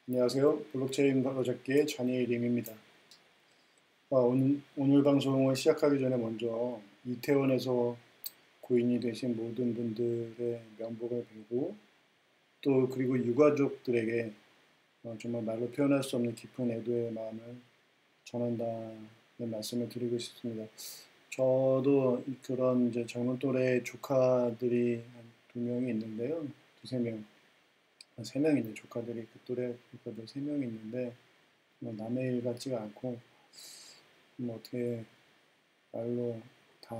안녕하세요. 블록체인 프로젝트의 잔이림입니다. 오늘 방송을 시작하기 전에 먼저 이태원에서 고인이 되신 모든 분들의 명복을 빌고 또 그리고 유가족들에게 정말 말로 표현할 수 없는 깊은 애도의 마음을 전한다는 말씀을 드리고 싶습니다. 저도 그런 이제 젊은 또래 조카들이 한 두 명이 있는데요. 두세 명. 한 세 명이네. 조카들이 그 또래 조카들 세 명이 있는데 뭐 남의 일 같지가 않고 뭐 어떻게 말로 다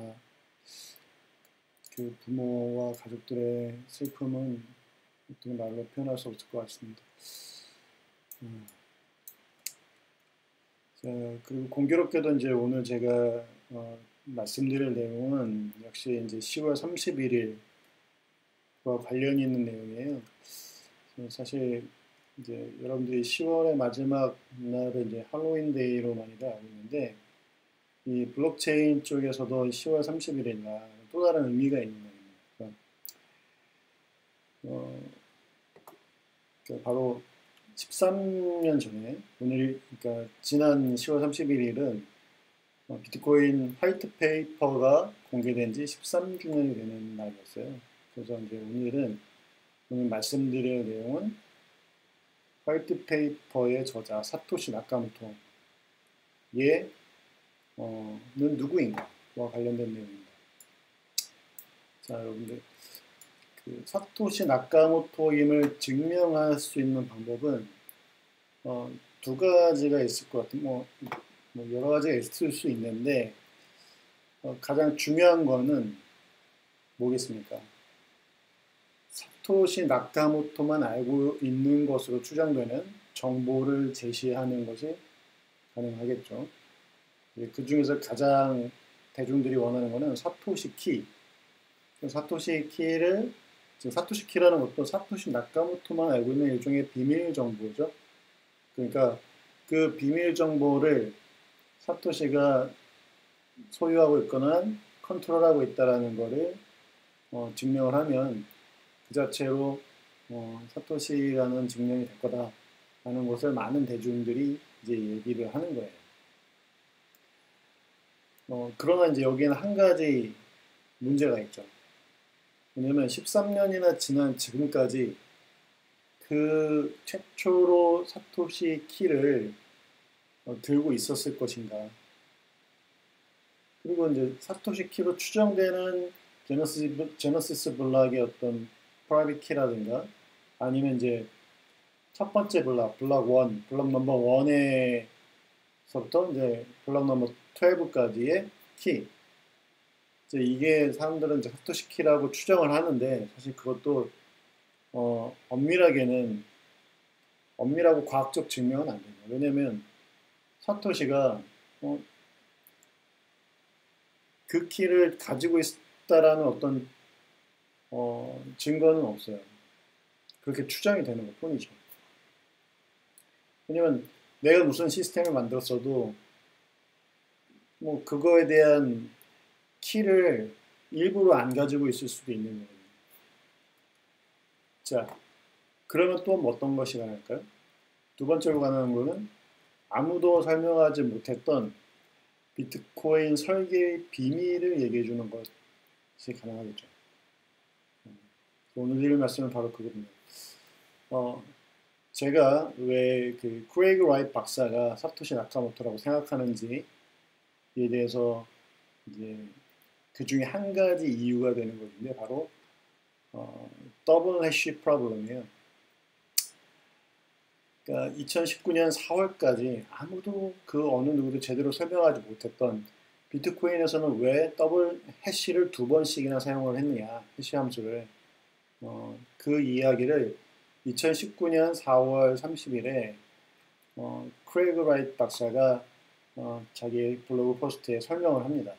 그 부모와 가족들의 슬픔은 어떻게 말로 표현할 수 없을 것 같습니다. 자, 그리고 공교롭게도 이제 오늘 제가 말씀드릴 내용은 역시 이제 10월 31일과 관련이 있는 내용이에요. 사실 이제 여러분들이 10월의 마지막 날을 이제 할로윈데이로 많이들 알고 있는데 이 블록체인 쪽에서도 10월 31일 날 또 다른 의미가 있는 날입니다. 그러니까 바로 13년 전에 오늘 그러니까 지난 10월 31일은 비트코인 화이트 페이퍼가 공개된 지 13주년이 되는 날이었어요. 그래서 이제 오늘 말씀드릴 내용은 화이트 페이퍼의 저자 사토시 나카모토의 는 누구인가와 관련된 내용입니다. 자, 여러분들 그 사토시 나카모토임을 증명할 수 있는 방법은 두 가지가 있을 것 같아요. 뭐 여러 가지가 있을 수 있는데 가장 중요한 거는 뭐겠습니까? 사토시 나카모토만 알고 있는 것으로 추정되는 정보를 제시하는 것이 가능하겠죠. 그 중에서 가장 대중들이 원하는 것은 사토시 키. 사토시 키를 사토시 키라는 것도 사토시 나카모토만 알고 있는 일종의 비밀 정보죠. 그러니까 그 비밀 정보를 사토시가 소유하고 있거나 컨트롤하고 있다라는 것을 증명을 하면 그 자체로 사토시라는 증명이 될 거다라는 것을 많은 대중들이 이제 얘기를 하는 거예요. 그러나 이제 여기에는 한 가지 문제가 있죠. 왜냐면 13년이나 지난 지금까지 그 최초로 사토시 키를 들고 있었을 것인가. 그리고 이제 사토시 키로 추정되는 제너시스 블락의 어떤 프라이빗 키라든가 아니면 이제 첫 번째 블락 1, 블락 넘버 1에서부터 이제 블락 넘버 12까지의 키. 이제 이게 사람들은 이제 사토시 키라고 추정을 하는데 사실 그것도 엄밀하고 과학적 증명은 안 됩니다. 왜냐면 사토시가 그 키를 가지고 있다라는 어떤 증거는 없어요. 그렇게 추정이 되는 것 뿐이죠. 왜냐면 내가 무슨 시스템을 만들었어도 뭐 그거에 대한 키를 일부러 안 가지고 있을 수도 있는 거예요. 자, 그러면 또 어떤 것이 가능할까요? 두 번째로 가능한 거는 아무도 설명하지 못했던 비트코인 설계의 비밀을 얘기해 주는 것이 가능하겠죠. 오늘 드릴 말씀은 바로 그겁니다. 제가 왜 그 크레이그 라이트 박사가 사토시 나카모토라고 생각하는지에 대해서 이제 그 중에 한 가지 이유가 되는 것인데 바로 더블 해시 프로블럼이에요. 그러니까 2019년 4월까지 아무도 그 어느 누구도 제대로 설명하지 못했던 비트코인에서는 왜 더블 해시를 두 번씩이나 사용을 했느냐, 해시 함수를 그 이야기를 2019년 4월 30일에 크레이그 라이트 박사가 자기 블로그 포스트에 설명을 합니다.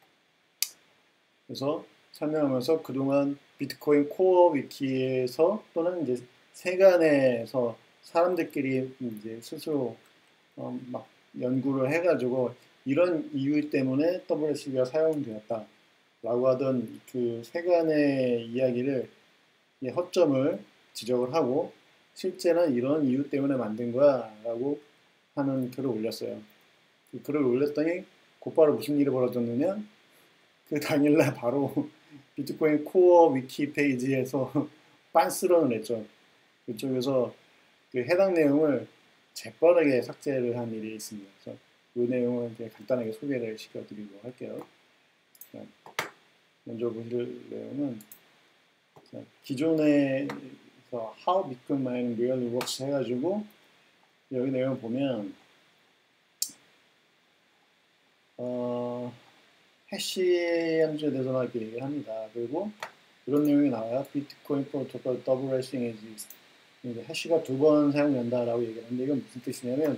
그래서 설명하면서 그동안 비트코인 코어 위키에서 또는 이제 세간에서 사람들끼리 이제 스스로 막 연구를 해가지고 이런 이유 때문에 WSC가 사용되었다 라고 하던 그 세간의 이야기를 허점을 지적을 하고 실제는 이런 이유 때문에 만든 거야 라고 하는 글을 올렸어요. 그 글을 올렸더니 곧바로 무슨 일이 벌어졌느냐, 그 당일날 바로 비트코인 코어 위키 페이지에서 빤스런을 했죠. 그쪽에서 그 해당 내용을 재빠르게 삭제를 한 일이 있습니다. 그래서 이 내용을 이제 간단하게 소개를 시켜드리도록 할게요. 자, 먼저 보실 내용은 기존에 How Bitcoin Mining Really Works 해가지고 여기 내용 보면 해시 함수에 대해서 막 이렇게 얘기를 합니다. 그리고 이런 내용이 나와요. 비트코인 프로토콜 더블 해싱 exist. 해시가 2번 사용된다라고 얘기를 하는데 이건 무슨 뜻이냐면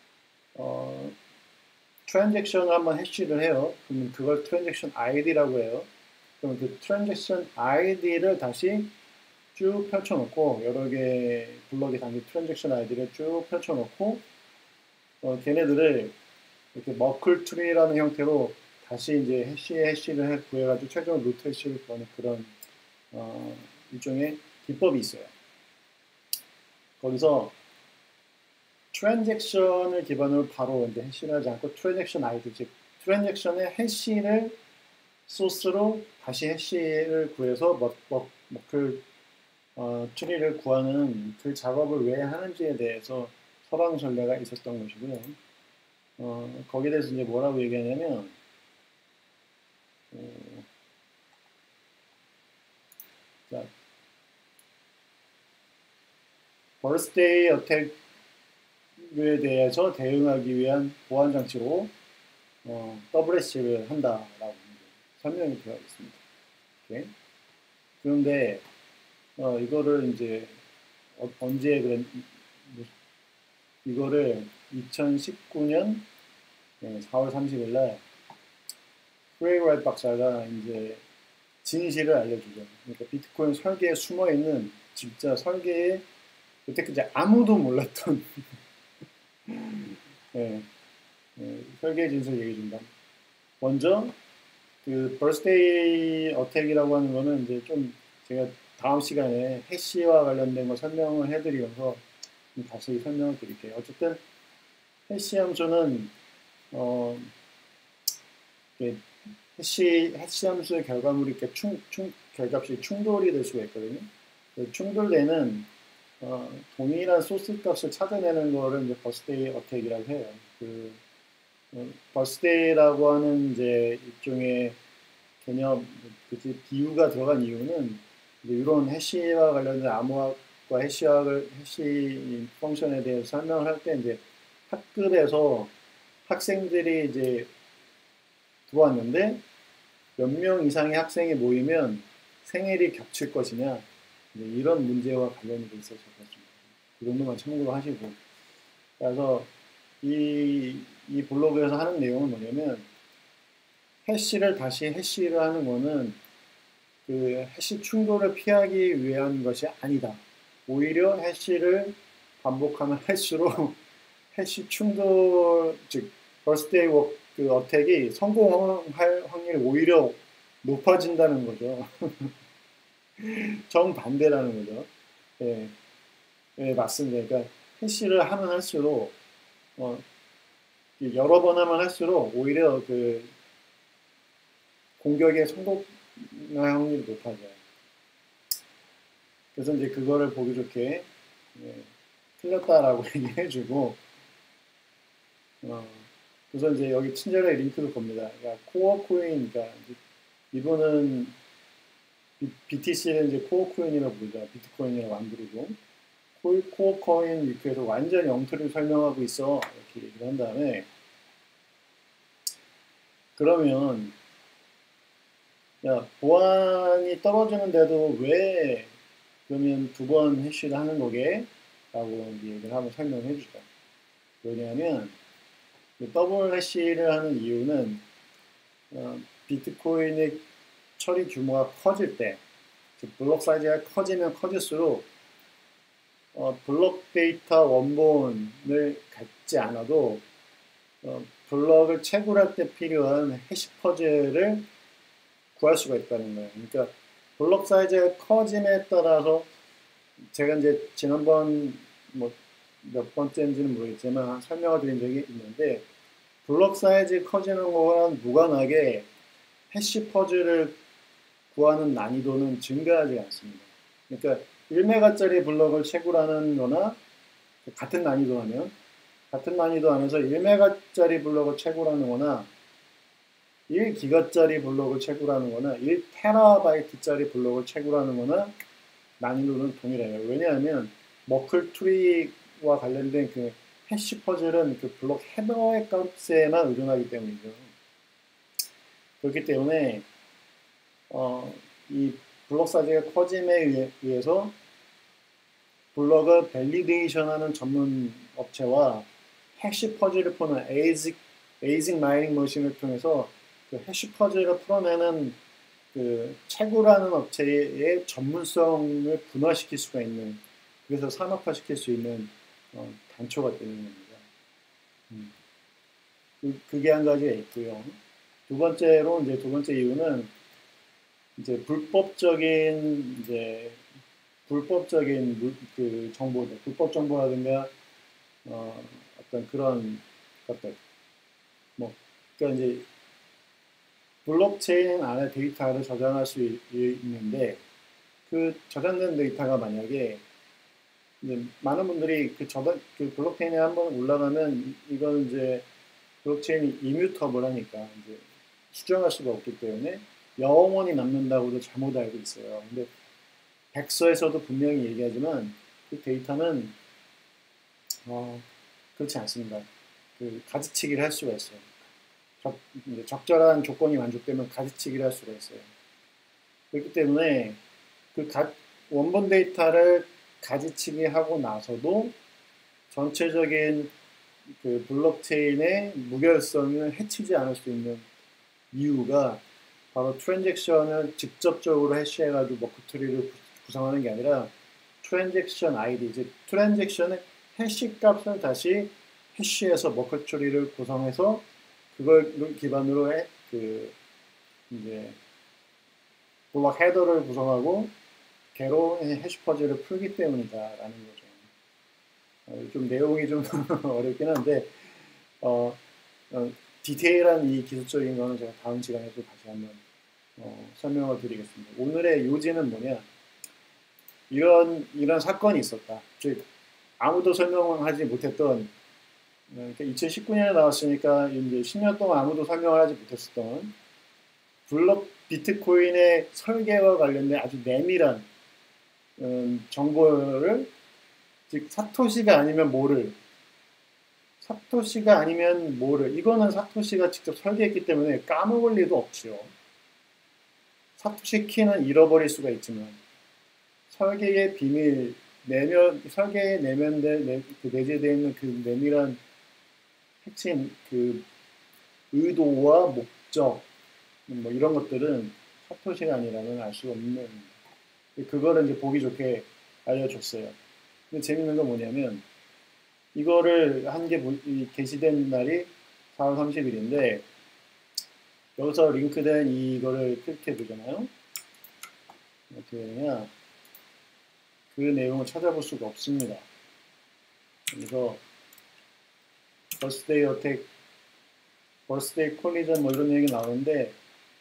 트랜잭션을 한번 해시를 해요. 그러면 그걸 트랜잭션 ID라고 해요. 그러면 그 트랜잭션 ID를 다시 쭉 펼쳐놓고 여러 개 블럭에 담긴 트랜잭션 아이디를 쭉 펼쳐놓고 걔네들을 이렇게 머클 트리라는 형태로 다시 이제 해시를 구해가지고 최종 루트 해시를 구하는 그런 일종의 기법이 있어요. 거기서 트랜잭션을 기반으로 바로 이제 해시를 하지 않고 트랜잭션 아이디, 즉 트랜잭션의 해시를 소스로 다시 해시를 구해서 머클 트리를 구하는 그 작업을 왜 하는지에 대해서 서방 전례가 있었던 것이고요. 거기에 대해서 이제 뭐라고 얘기하냐면, 자, 버스데이 어택에 대해서 대응하기 위한 보안 장치로 더블 해시를 한다라고 설명이 되어 있습니다. 오케이? 그런데 이거를 이제 언제 그런 이거를 2019년 4월 30일 날 프레이 라이트 박사가 이제 진실을 알려주죠. 그러니까 비트코인 설계에 숨어 있는 진짜 설계에 여태까지 아무도 몰랐던 설계 진실 얘기 줍니다. 먼저 그 버스데이 어택이라고 하는 거는 이제 좀 제가 다음 시간에 해시와 관련된 거 설명을 해드리면서 좀 자세히 설명을 드릴게요. 어쨌든 해시 함수는 해시 함수의 결과물이 이렇게 결값이 충돌이 될 수가 있거든요. 충돌되는 동일한 소스 값을 찾아내는 거를 이제 버스데이 어택이라고 해요. 버스데이라고 하는 이제 일종의 개념, 비유가 들어간 이유는 이런 해시와 관련된 암호학과 해시 펑션에 대해서 설명을 할 때 이제 학급에서 학생들이 이제 들어왔는데 몇 명 이상의 학생이 모이면 생일이 겹칠 것이냐 이런 문제와 관련이 돼 있어서 그렇습니다. 그 정도만 참고로 하시고, 그래서 이 블로그에서 하는 내용은 뭐냐면 해시를 다시 해시를 하는 거는 그 해시 충돌을 피하기 위한 것이 아니다. 오히려 해시를 반복하면 할수록 해시 충돌, 즉 버스데이 그 어택이 성공할 확률이 오히려 높아진다는 거죠. 정반대라는 거죠. 예, 예, 맞습니다. 그러니까 해시를 하면 할수록 여러 번 하면 할수록 오히려 그 공격의 성공할 확률이 높아져요. 그래서 이제 그거를 보기 좋게 틀렸다라고 얘기해주고, 그래서 이제 여기 친절하게 링크도 겁니다. 그러니까 코어 코인, 그러니까 이분은 BTC는 이제 코어 코인이라고 부르죠. 비트코인이라고 안 부르고. 코어 코인 위크에서 완전 엉터리를 설명하고 있어. 이렇게 얘기를 한 다음에, 그러면, 야, 보안이 떨어지는데도 왜 그러면 2번 해시를 하는 거게? 라고 얘기를 하면 설명을 해주죠. 왜냐하면, 더블 해시를 하는 이유는, 비트코인의 처리 규모가 커질 때, 즉 블록 사이즈가 커지면 커질수록 블록 데이터 원본을 갖지 않아도 블록을 채굴할 때 필요한 해시 퍼즐을 구할 수가 있다는 거예요. 그러니까 블록 사이즈가 커짐에 따라서 제가 이제 지난번 뭐 몇 번째인지는 모르겠지만 설명을 드린 적이 있는데 블록 사이즈 커지는 거랑 무관하게 해시 퍼즐을 구하는 난이도는 증가하지 않습니다. 그러니까 1메가짜리 블록을 채굴하는 거나 같은 난이도 안에서 1메가짜리 블록을 채굴하는 거나 1기가짜리 블록을 채굴하는 거나 1테라바이트짜리 블록을 채굴하는 거나 난이도는 동일해요. 왜냐하면 머클 트리와 관련된 그 해시 퍼즐은 그 블록 헤더의 값에만 의존하기 때문이죠. 그렇기 때문에 이 블록 사이즈가 커짐에 의해서 블록을 밸리데이션하는 전문 업체와 해시 퍼즐을 푸는 에이징 마이닝 머신을 통해서 그 해시 퍼즐을 풀어내는 그 채굴하는 업체의 전문성을 분화시킬 수가 있는, 그래서 산업화시킬 수 있는 단초가 되는 겁니다. 그게 한 가지가 있고요. 두 번째 이유는 이제 불법적인 그 정보들, 불법 정보라든가 어떤 그런 것들, 뭐 그러니까 이제 블록체인 안에 데이터를 저장할 수 있는데 그 저장된 데이터가 만약에 이제 많은 분들이 그 블록체인에 한번 올라가면 이건 이제 블록체인이 이뮤터블하니까 이제 수정할 수가 없기 때문에 영원히 남는다고도 잘못 알고 있어요. 근데 백서에서도 분명히 얘기하지만 그 데이터는 그렇지 않습니다. 그 가지치기를 할 수가 있어요. 적절한 조건이 만족되면 가지치기를 할 수가 있어요. 그렇기 때문에 그 원본 데이터를 가지치기 하고 나서도 전체적인 그 블록체인의 무결성을 해치지 않을 수 있는 이유가 바로 트랜잭션을 직접적으로 해시해가지고 머크트리를 구성하는 게 아니라 트랜잭션 아이디, 즉 트랜잭션의 해시 값을 다시 해시해서 머크트리를 구성해서 그걸 기반으로 이제 블록 헤더를 구성하고 개로 해시 퍼즐을 풀기 때문이다라는 거죠. 좀 내용이 좀 어렵긴 한데 디테일한 이 기술적인 거는 제가 다음 시간에 또 다시 한번 설명을 드리겠습니다. 오늘의 요지는 뭐냐? 이런 사건이 있었다. 즉 아무도 설명하지 못했던, 그러니까 2019년에 나왔으니까 이제 10년 동안 아무도 설명을 하지 못했었던 비트코인의 설계와 관련된 아주 내밀한 정보를, 즉 사토시가 아니면 뭐를, 이거는 사토시가 직접 설계했기 때문에 까먹을 리도 없지요. 사토시 키는 잃어버릴 수가 있지만 설계의 비밀, 설계에 내재되어 있는 그 내밀한 핵심, 그 의도와 목적, 뭐 이런 것들은 사토시가 아니라면 알 수가 없는, 그거를 이제 보기 좋게 알려줬어요. 근데 재밌는 건 뭐냐면 이거를 한 게 게시된 날이 4월 30일인데 여기서 링크된 이거를 클릭해 보잖아요. 어떻게 되냐? 그 내용을 찾아볼 수가 없습니다. 그래서 버스데이 어택, 버스데이 콜리전 뭐 이런 얘기 나오는데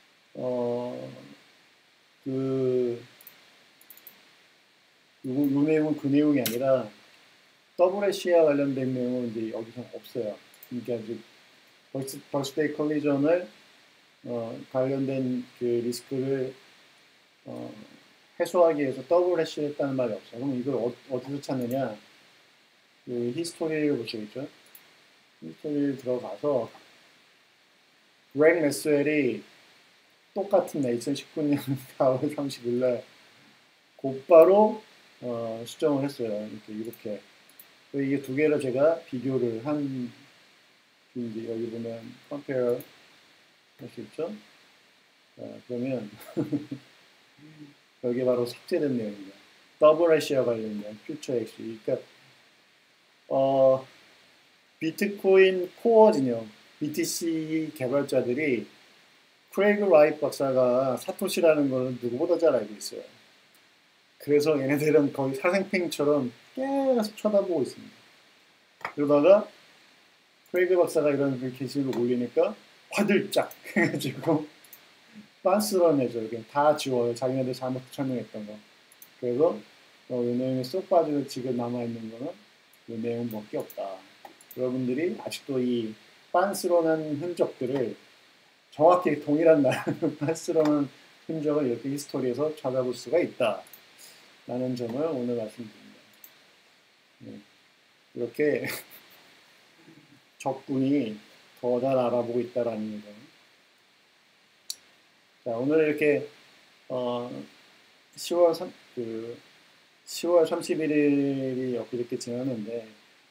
요 내용은 그 내용이 아니라 더블 해시와 관련된 내용은 이제 여기서 없어요. 그러니까 이제 버스데이 콜리전을 관련된 그 리스크를 해소하기 위해서 더블 해시를 했다는 말이 없어요. 그럼 이걸 어디서 찾느냐? 그 히스토리를 보시겠죠? 히스토리를 들어가서 렉 메스웰이 똑같은 2019년 4월 30일 날 곧바로 수정을 했어요. 이렇게. 이게 두 개를 제가 비교를 한, 이제 여기 보면 compare 할 수 있죠? 그러면 여기 바로 삭제된 내용입니다. 더블 해시와 관련된 퓨처 해시. 그러니까 비트코인 코어 진영 BTC 개발자들이 크레이그 라이트 박사가 사토시라는 걸 누구보다 잘 알고 있어요. 그래서 얘네들은 거의 사생팽처럼 계속 쳐다보고 있습니다. 그러다가 크레이그 박사가 이런 그 게시를 올리니까 화들짝 해가지고 빤스런해져. 이렇게 다 지워요. 자기네들 잘못 설명했던 거. 그래서 이 내용에 쏙 빠지고 지금 남아있는 거는 이 내용밖에 없다. 여러분들이 아직도 이 빤스런한 흔적들을 정확히 동일한 빤스런한 흔적을 이렇게 히스토리에서 찾아볼 수가 있다. 라는 점을 오늘 말씀드립니다. 네. 이렇게 적군이 더 잘 알아보고 있다라는 거. 자, 오늘 이렇게 10월 31일이 엊그저께 지났는데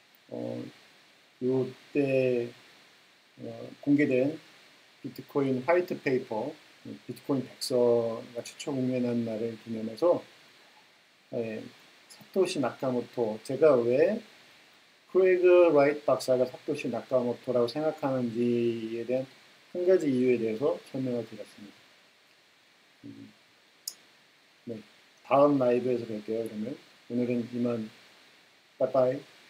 요때 공개된 비트코인 화이트 페이퍼, 비트코인 백서가 최초 공개한 날을 기념해서 사토시 나카모토, 제가 왜 크레이그 라이트 박사가 사토시 나카모토라고 생각하는지에 대한 한 가지 이유에 대해서 설명을 드렸습니다. 네, 다음 라이브에서 뵐게요. 그러면 오늘은 이만 빠이빠이.